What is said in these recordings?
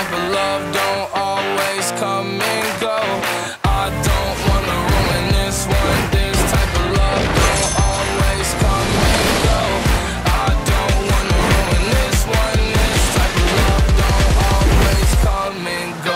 type of love don't always come and go. I don't wanna ruin this one. This type of love don't always come and go. I don't wanna ruin this one. This type of love don't always come and go.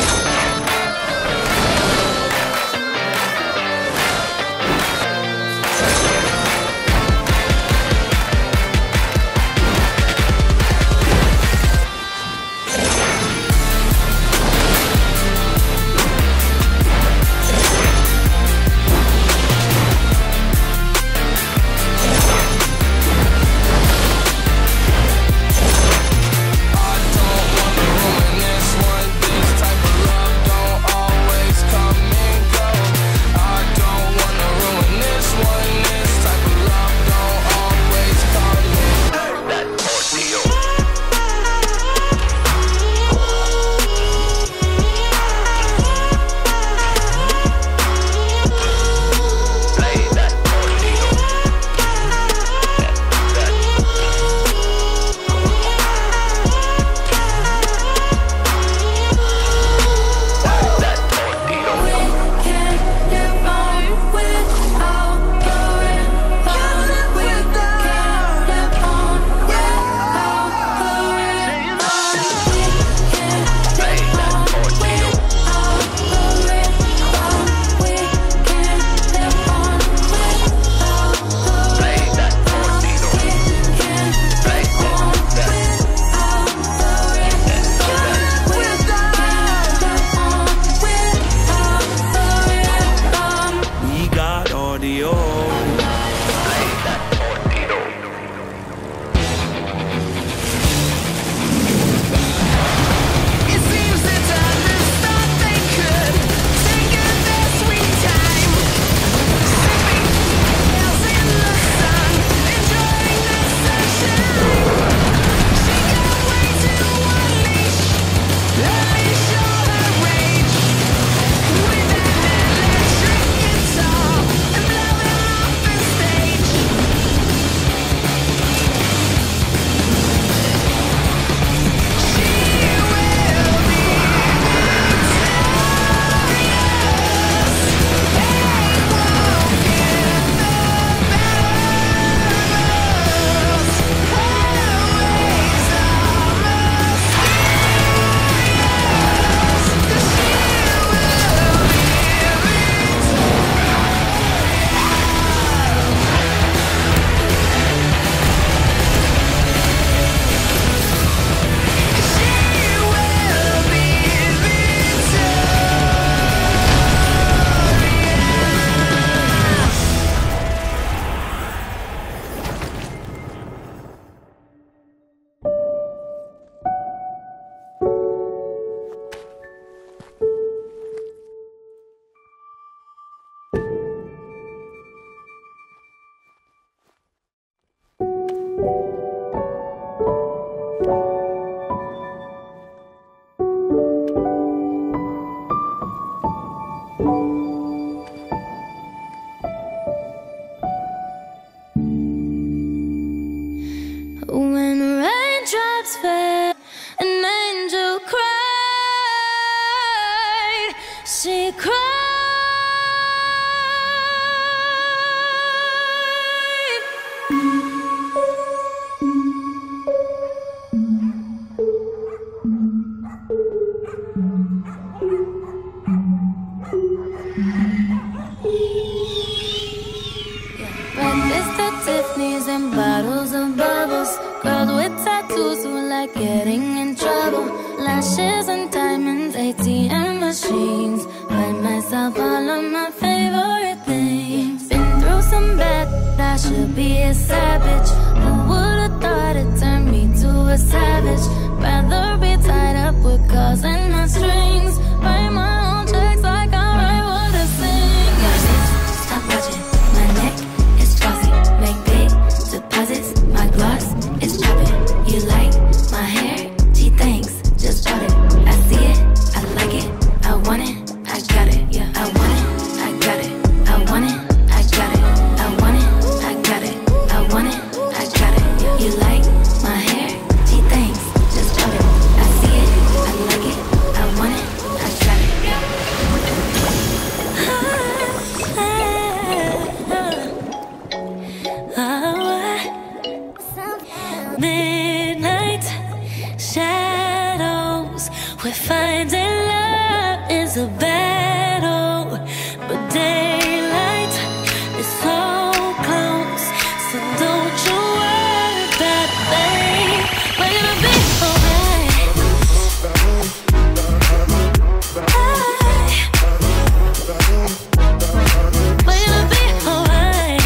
When raindrops fell, an angel cried. She cried. Breakfast at Tiffany's and bottles of bubbles. Girls with tattoos who like getting in trouble. Lashes and diamonds, ATM machines. Buy myself all of my favorite things. Been through some bad, I should be a savage. Who would've thought it turned me to a savage? Rather be tied up with calls and my strings. Write my own checks like I write what I sing. Stop watching, my neck is glossy. Make big deposits, my gloss is popping. You like my hair? Gee, thanks, just bought it. I see it, I like it, I want it, I got it. Yeah, I want it, I got it, I want it, I got it, I want it, I got it, I want it, I got it. Midnight shadows, we're finding love is a battle, but daylight is so close. So don't you worry about it, babe. We're gonna be alright. We're gonna be alright.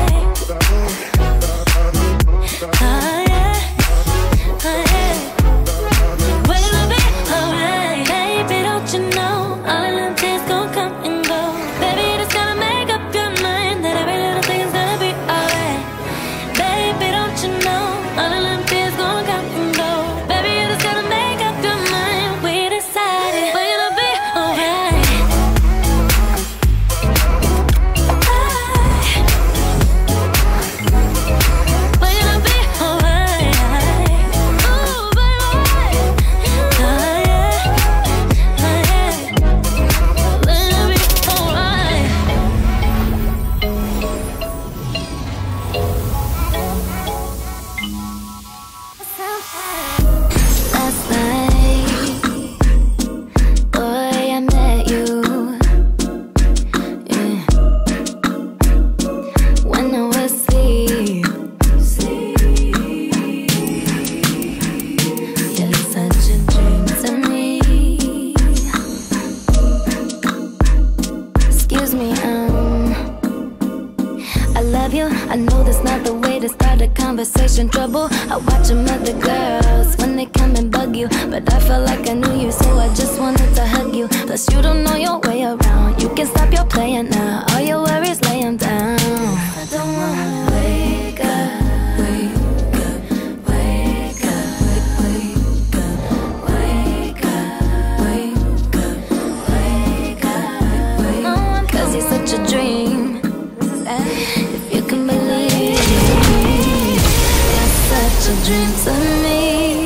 I know that's not the way to start a conversation. Trouble, I watch them other girls when they come and bug you, but I felt like I knew you, so I just wanted to hug you. Plus you don't know your way around. You can stop your playing now. All your worries, lay them down. I don't wanna wake up, wake up, wake up, wake up, wake up, wake up, wake up, wake up. 'Cause you're such a dream. If you can believe it, you're such a dream to me.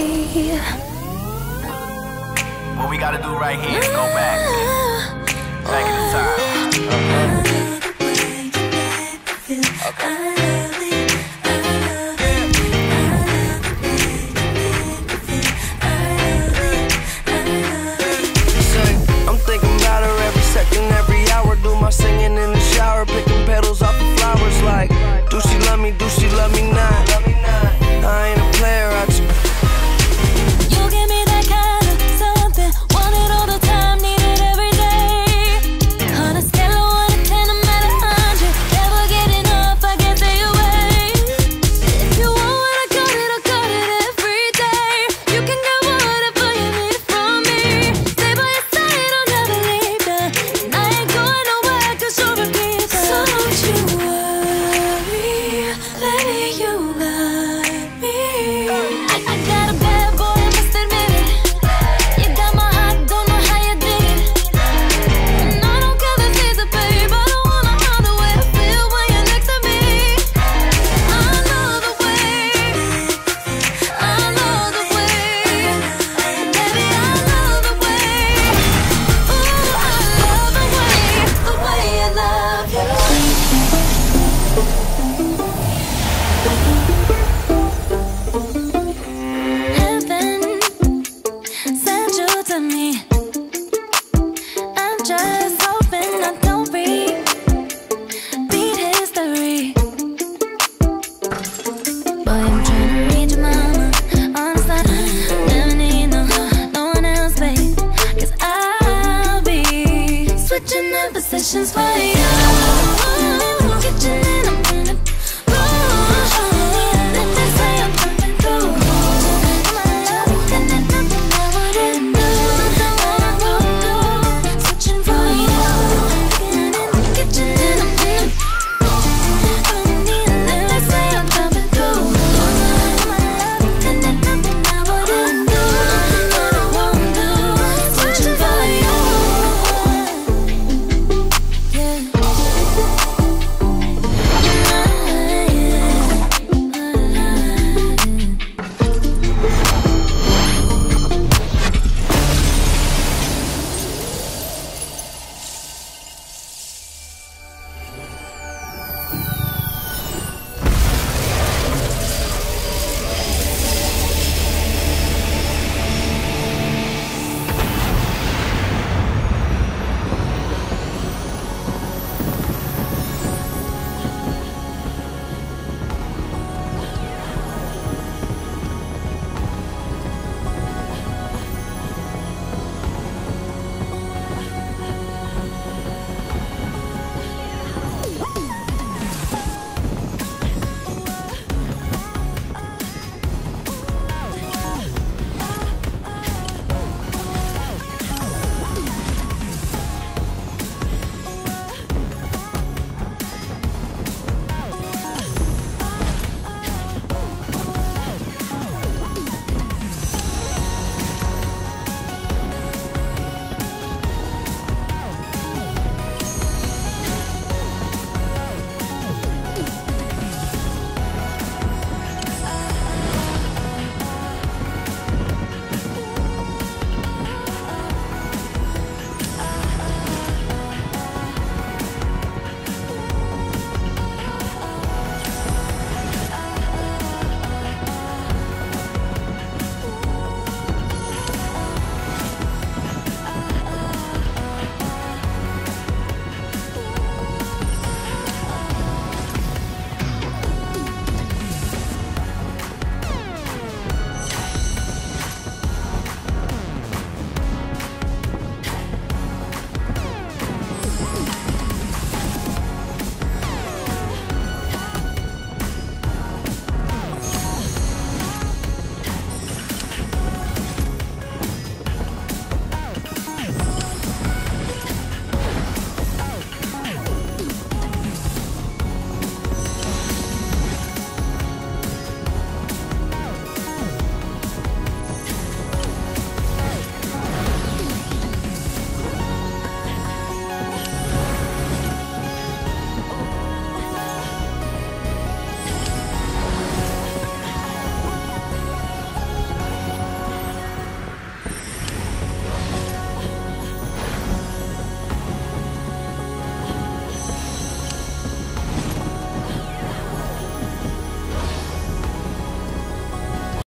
What we gotta do right here is go back in the time. I'm thinking about her every second, every hour. Do my singing in the shower, picking petals off the flowers. Like, do she love me? Do she love me not? I ain't a player. You give me that kind of something, want it all the time, need it every day. On a scale of 1 to 10, I'm at 100. Never get enough, I can't stay away. If you want what I got it every day. You can get whatever you need from me. Stay by your side, I'll never leave you. And I ain't going nowhere 'cause you're a keeper. So don't you worry, baby, you got me. I got a bad boy, I must admit it. You got my heart, don't know how you did it. And I don't care if it's a babe, I don't wanna know the way I feel when you're next to me. I know the way, I know the way, baby, I know the way. Ooh, I love the way I love you. Heaven sent you to me. I'm just hoping I don't repeat history. Boy, I'm trying to read your mama on the side. Never need no one else, babe. 'Cause I'll be switching in positions